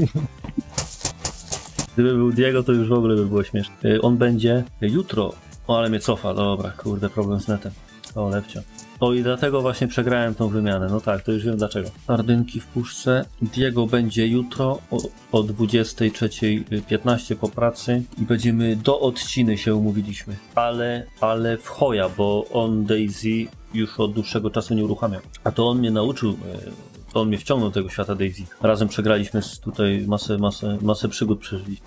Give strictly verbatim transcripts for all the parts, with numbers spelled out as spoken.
Gdyby był Diego, to już w ogóle by było śmieszne. On będzie jutro. O, ale mnie cofa. Dobra, kurde, problem z netem. O, lepcio. O, i dlatego właśnie przegrałem tą wymianę. No tak, to już wiem dlaczego. Sardynki w puszce. Diego będzie jutro o, o dwudziestej trzeciej piętnaście po pracy i będziemy do odciny się umówiliśmy. Ale, ale w choja, bo on Daisy już od dłuższego czasu nie uruchamia. A to on mnie nauczył, to on mnie wciągnął do tego świata Daisy. Razem przegraliśmy tutaj masę, masę, masę przygód przeżyliśmy.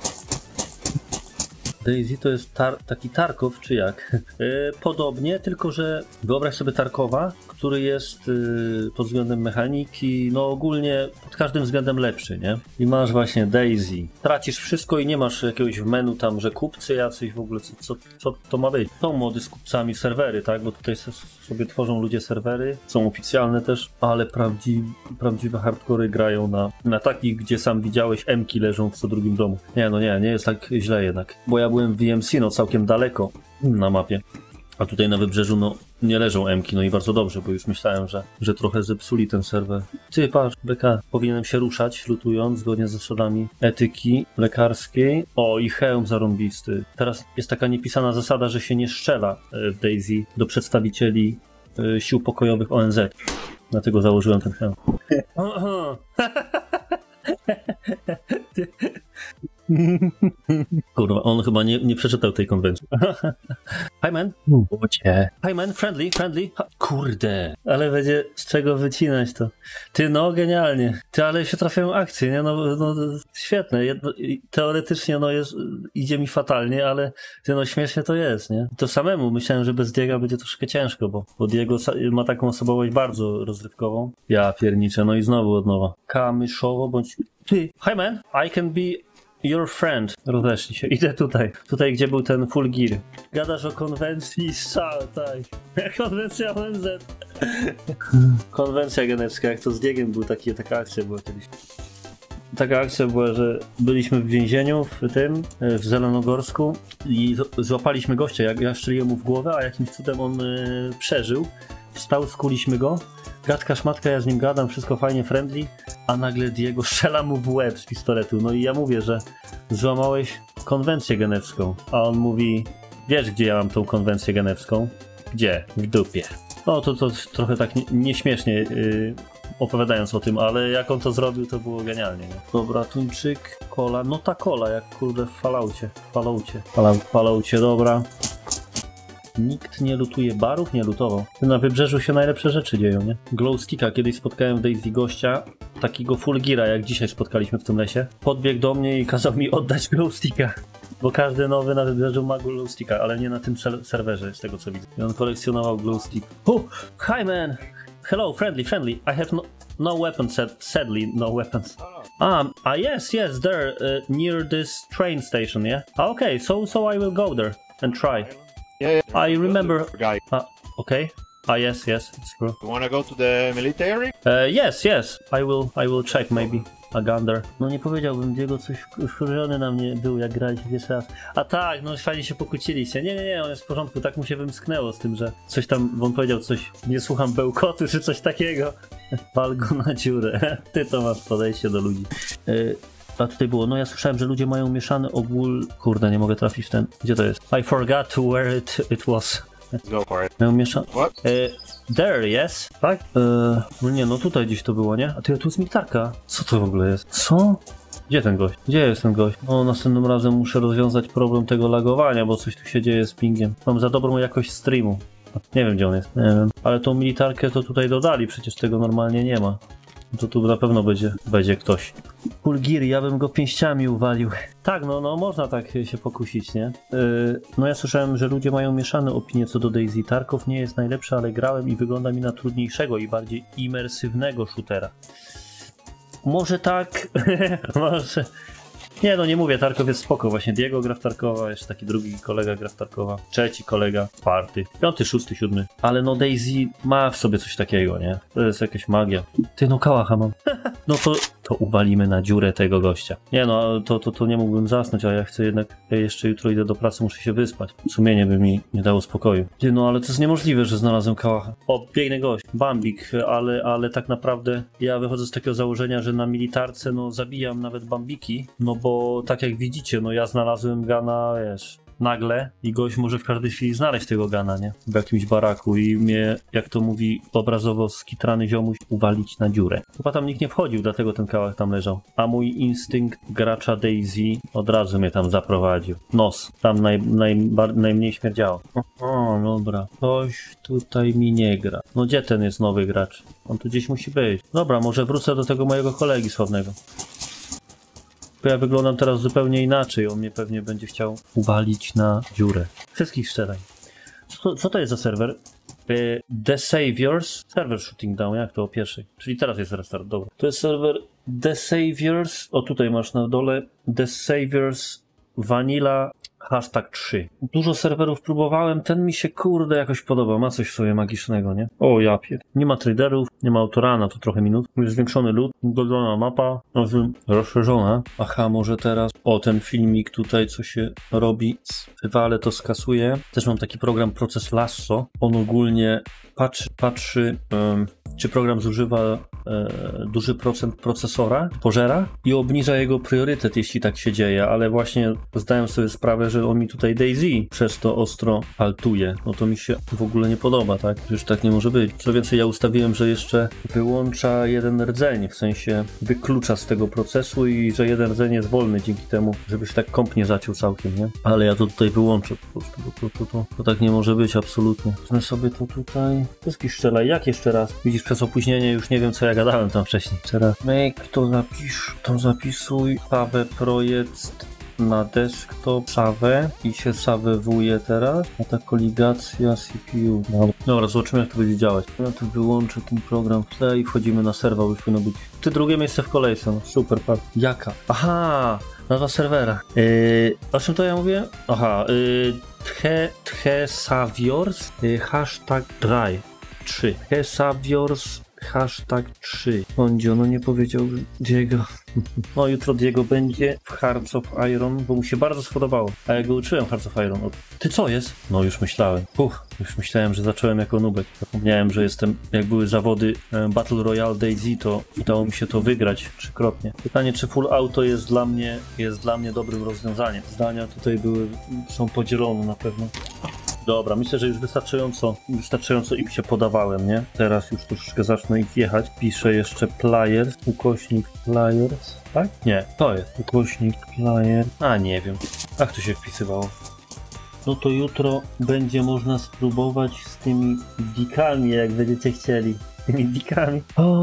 Daisy to jest tar taki Tarkow, czy jak? Yy, podobnie, tylko że wyobraź sobie Tarkowa, który jest yy, pod względem mechaniki, no ogólnie pod każdym względem lepszy, nie? I masz właśnie Daisy. Tracisz wszystko i nie masz jakiegoś w menu tam, że kupcy jacyś w ogóle, co, co, co to ma być? Są mody z kupcami serwery, tak? Bo tutaj sobie tworzą ludzie serwery, są oficjalne też, ale prawdziwe, prawdziwe hardcory grają na, na takich, gdzie sam widziałeś M-ki leżą w co drugim domu. Nie, no nie, nie jest tak źle jednak, bo ja byłem w V M C, no całkiem daleko na mapie, a tutaj na wybrzeżu no nie leżą M-ki, no i bardzo dobrze, bo już myślałem, że, że trochę zepsuli ten serwer. Ty patrz, B K, powinienem się ruszać, lutując, zgodnie z zasadami etyki lekarskiej. O, i hełm zarąbisty. Teraz jest taka niepisana zasada, że się nie strzela w Daisy do przedstawicieli sił pokojowych O N Z. Dlatego założyłem ten hełm. Kurwa, on chyba nie, nie przeczytał tej konwencji. Hi man. Bucie. Hi man, friendly, friendly. Ha, kurde, ale będzie z czego wycinać to. Ty, no genialnie. Ty, ale się trafiają akcje, nie? No, no świetne. Jedno, teoretycznie no jest, idzie mi fatalnie, ale ty, no śmiesznie to jest, nie? To samemu myślałem, że bez Diego będzie troszkę ciężko, bo, bo Diego ma taką osobowość bardzo rozrywkową. Ja pierniczę, no i znowu od nowa. Kamyszowo bądź... Ty, hi man, I can be your friend. Rozeszli się. Idę tutaj. Tutaj, gdzie był ten full gear. Gadasz o konwencji strzał, tak. Konwencja O N Z. Konwencja genewska, jak to z Diegiem był taki, taka akcja była kiedyś. Taka akcja była, że byliśmy w więzieniu w tym, w Zelenogorsku i złapaliśmy gościa. Ja, ja strzeliłem mu w głowę, a jakimś cudem on y, przeżył. Wstał, skuliśmy go. Gadka, szmatka, ja z nim gadam, wszystko fajnie, friendly, a nagle Diego strzela mu w łeb z pistoletu. No i ja mówię, że złamałeś konwencję genewską, a on mówi, wiesz gdzie ja mam tą konwencję genewską? Gdzie? W dupie. No to, to trochę tak nie, nieśmiesznie yy, opowiadając o tym, ale jak on to zrobił, to było genialnie. Nie? Dobra, tuńczyk, kola, no ta kola, jak kurde w Falloutie. Falloutie. Falloutie, dobra. Nikt nie lutuje barów? Nie lutował. Na wybrzeżu się najlepsze rzeczy dzieją, nie? Glowsticka. Kiedyś spotkałem w Daisy gościa, takiego full geara, jak dzisiaj spotkaliśmy w tym lesie. Podbiegł do mnie i kazał mi oddać glowsticka. Bo każdy nowy na wybrzeżu ma glowsticka, ale nie na tym serwerze, z tego co widzę. I on kolekcjonował glowstick. Oh, hi man! Hello, friendly, friendly. I have no, no weapons, sadly, no weapons. Ah, ah yes, yes, there, uh, near this train station, yeah? Ah, okay, so, so I will go there and try. Yeah, yeah. I remember. Guy. Uh, okay. Ah, yes, yes, it's true. You wanna go to the military? Uh, yes, yes. I will. I will check maybe. A gander. No nie powiedziałbym, Diego coś wkurzony na mnie był, jak graliśmy jeszcze raz. A tak, no fajnie się pokłóciliście. Nie, nie, nie, on jest w porządku. Tak mu się wymsknęło z tym, że coś tam, bo on powiedział coś, nie słucham bełkotu czy coś takiego. Wal go na dziurę. Ty to masz podejście do ludzi. Y A tutaj było, no ja słyszałem, że ludzie mają mieszany ogól... Kurde, nie mogę trafić w ten... Gdzie to jest? I forgot where it, it was. Go for it. Mają mieszany... What? Uh, there, yes? Tak? Uh, no nie, no tutaj gdzieś to było, nie? A ty, tu jest militarka. Co to w ogóle jest? Co? Gdzie ten gość? Gdzie jest ten gość? No następnym razem muszę rozwiązać problem tego lagowania, bo coś tu się dzieje z pingiem. Mam za dobrą jakość streamu. Nie wiem, gdzie on jest. Nie wiem. Ale tą militarkę to tutaj dodali, przecież tego normalnie nie ma. To tu na pewno będzie, będzie ktoś. Pulgiri, ja bym go pięściami uwalił. Tak, no, no można tak się pokusić, nie? Yy, no ja słyszałem, że ludzie mają mieszane opinie co do Daisy. Tarkov nie jest najlepszy, ale grałem i wygląda mi na trudniejszego i bardziej imersywnego shootera. Może tak, może. Nie no, nie mówię, Tarkov jest spoko, właśnie Diego gra w Tarkowa, jeszcze taki drugi kolega gra w Tarkowa, trzeci kolega, czwarty, piąty, szósty, siódmy. Ale no Daisy ma w sobie coś takiego, nie? To jest jakaś magia. Ty no kałacha mam. No to, to uwalimy na dziurę tego gościa. Nie no, to, to, to nie mógłbym zasnąć, a ja chcę jednak, ja jeszcze jutro idę do pracy, muszę się wyspać. Sumienie by mi nie dało spokoju. Ty no, ale to jest niemożliwe, że znalazłem kałacha. O, piękny gość, Bambik, ale, ale tak naprawdę ja wychodzę z takiego założenia, że na militarce no zabijam nawet Bambiki, no bo tak jak widzicie, no ja znalazłem gana, wiesz, nagle i gość może w każdej chwili znaleźć tego gana, nie? W jakimś baraku i mnie, jak to mówi obrazowo skitrany ziomuś, uwalić na dziurę. Chyba tam nikt nie wchodził, dlatego ten kawałek tam leżał. A mój instynkt gracza Daisy od razu mnie tam zaprowadził. Nos. Tam naj, naj, bar, najmniej śmierdziało. O, dobra. Ktoś tutaj mi nie gra. No gdzie ten jest nowy gracz? On tu gdzieś musi być. Dobra, może wrócę do tego mojego kolegi sławnego. Ja wyglądam teraz zupełnie inaczej, on mnie pewnie będzie chciał uwalić na dziurę. Wszystkich szczeraj. Co to, co to jest za serwer? The Saviors. Server Shooting Down, jak to o pierwszej? Czyli teraz jest restart, dobra. To jest serwer The Saviors. O, tutaj masz na dole The Saviors Vanilla hashtag trzy. Dużo serwerów próbowałem, ten mi się kurde jakoś podoba, ma coś w sobie magicznego, nie? O ja pier... Nie ma traderów, nie ma autorana, to trochę minut. Jest zwiększony lód, dodana mapa, rozszerzona. Aha, może teraz... O, ten filmik tutaj, co się robi, wywalę, to skasuję. Też mam taki program Proces Lasso. On ogólnie patrzy, patrzy um, czy program zużywa e, duży procent procesora, pożera i obniża jego priorytet, jeśli tak się dzieje, ale właśnie zdałem sobie sprawę, że on mi tutaj Daisy przez to ostro altuje. No to mi się w ogóle nie podoba, tak? Już tak nie może być. Co więcej, ja ustawiłem, że jeszcze wyłącza jeden rdzeń, w sensie wyklucza z tego procesu i że jeden rdzeń jest wolny dzięki temu, żeby się tak komp nie zaciął całkiem, nie? Ale ja to tutaj wyłączę po prostu, bo to, to, to, to tak nie może być absolutnie. Chcę sobie to tutaj... Wszystkich strzelaj, jak jeszcze raz? Widzisz, przez opóźnienie już nie wiem, co ja gadałem tam wcześniej. Jeszcze raz. Make to zapisz, to zapisuj, save projekt na desktop, save i się savewuje teraz. A ta koligacja C P U. Dobra. Dobra, zobaczymy, jak to będzie działać. Ja tu wyłączę ten program w tle i wchodzimy na serwer, już powinno być. Ty drugie miejsce w kolejce, no super, patrz. Jaka? Aha! Nazwa serwera. Yy, o czym to ja mówię? Aha, yy, Tche, Tche Saviors, yy, hashtag drive trzy. Tche Saviors, hashtag trzy. Bądź, no nie powiedział Diego. No jutro Diego będzie w Hearts of Iron, bo mu się bardzo spodobało. A ja go uczyłem Hearts of Iron. O, ty co jest? No już myślałem. Uff, już myślałem, że zacząłem jako nubek. Zapomniałem, że jestem, jak były zawody e, Battle Royale Daisy, to udało mi się to wygrać trzykrotnie. Pytanie, czy full auto jest dla mnie, jest dla mnie dobrym rozwiązaniem. Zdania tutaj były, są podzielone na pewno. Dobra, myślę, że już wystarczająco, wystarczająco im się podawałem, nie? Teraz już troszeczkę zacznę ich jechać. Piszę jeszcze players, ukośnik players, tak? Nie, to jest ukośnik players. A, nie wiem. Jak to się wpisywało? No to jutro będzie można spróbować z tymi dikami, jak będziecie chcieli. Tymi dikami.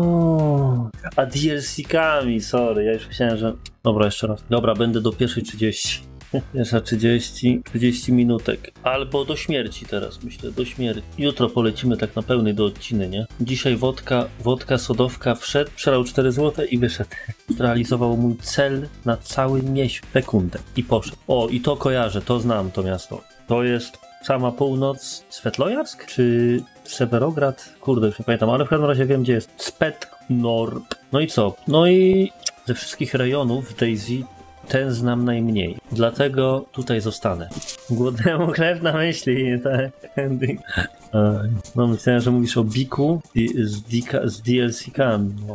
O, a D L C-kami, sorry, ja już myślałem, że... Dobra, jeszcze raz. Dobra, będę do pierwszej trzydzieści. Jeszcze trzydzieści, trzydzieści minutek. Albo do śmierci teraz, myślę, do śmierci. Jutro polecimy tak na pełnej do odciny, nie? Dzisiaj wodka, wodka, sodowka wszedł, przelał cztery złote i wyszedł. Zrealizował mój cel na cały miesiąc, sekundę i poszedł. O, i to kojarzę, to znam to miasto. To jest sama północ, Svetlojarsk czy Sewerograd? Kurde, już nie pamiętam, ale w każdym razie wiem, gdzie jest. Spetnord. No i co? No i ze wszystkich rejonów Daisy ten znam najmniej, dlatego tutaj zostanę. Głodnemu chleb na myśli, tak? No myślałem, że mówisz o Biku i z, z D L C-kami. No.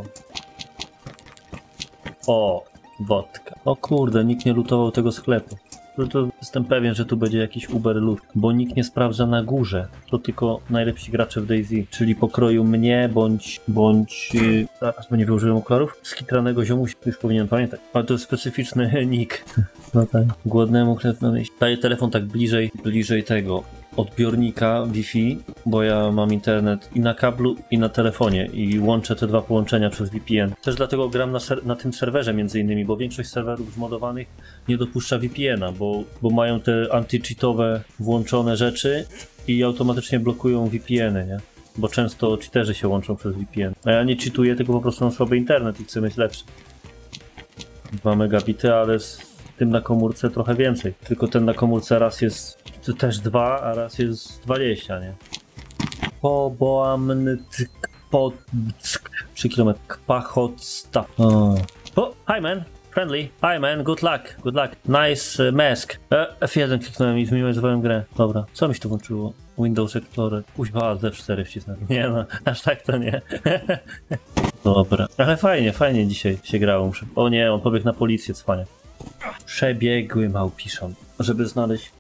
O, wodka. O kurde, nikt nie lutował tego sklepu. To jestem pewien, że tu będzie jakiś Uber loot, bo nikt nie sprawdza na górze. To tylko najlepsi gracze w Daisy, czyli pokroju mnie, bądź, bądź, yy, zaraz, bo nie wyłożyłem okularów, skitranego ziomusia, już powinien pamiętać. Ale to jest specyficzny nick. No tak. Głodnemu chleb na myśli. Daję telefon tak bliżej, bliżej tego odbiornika Wi-Fi, bo ja mam internet i na kablu, i na telefonie i łączę te dwa połączenia przez V P N. Też dlatego gram na, na tym serwerze między innymi, bo większość serwerów zmodowanych nie dopuszcza V P N-a, bo, bo mają te anty-cheatowe włączone rzeczy i automatycznie blokują V P N-y, nie? Bo często cheaterzy się łączą przez V P N. A ja nie cheatuję, tylko po prostu mam słaby internet i chcę mieć lepszy. dwa megabity, ale z tym na komórce trochę więcej. Tylko ten na komórce raz jest też dwa, a raz jest dwadzieścia, nie? Poboamnytyk pod... trzy kilometry. Kpachotsta. O. o, hi man! Friendly. Hi man, good luck, good luck. Nice uh, mask. E, F jeden kliknąłem i zminimalizowałem grę. Dobra, co mi się tu włączyło? Windows Explorer. Kuźba, D cztery wcisnąłem. Nie no, aż tak to nie. Dobra. Ale fajnie, fajnie dzisiaj się grało. O nie, on pobiegł na policję, cwania. Przebiegły małpiszon. Żeby znaleźć